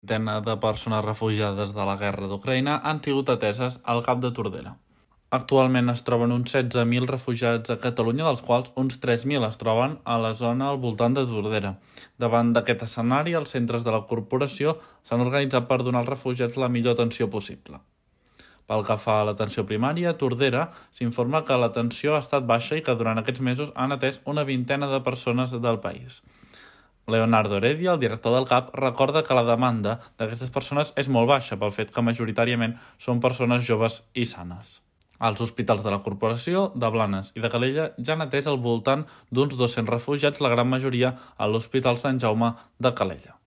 Centena de persones refugiades de la guerra d'Ucraïna han sigut ateses al CAP de Tordera. Actualment es troben uns 16.000 refugiats a Catalunya, dels quals uns 3.000 es troben a la zona al voltant de Tordera. Davant d'aquest escenari, els centres de la corporació s'han organitzat per donar als refugiats la millor atenció possible. Pel que fa a l'atenció primària, a Tordera s'informa que l'atenció ha estat baixa i que durant aquests mesos han atès una vintena de persones del país. Leonardo Heredia, el director del CAP, recorda que la demanda d'aquestes persones és molt baixa pel fet que majoritàriament són persones joves i sanes. Els hospitals de la corporació, de Blanes i de Calella, ja han atès al voltant d'uns 200 refugiats, la gran majoria a l'Hospital Sant Jaume de Calella.